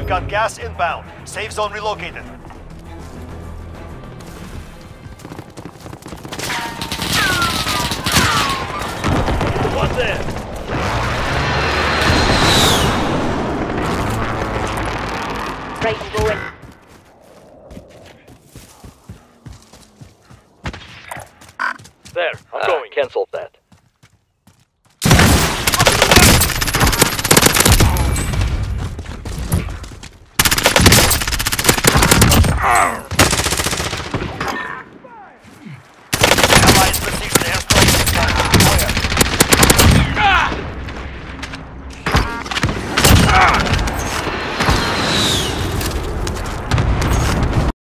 We've got gas inbound. Safe zone relocated. One there. Right, going. There, I'm going. Cancel that.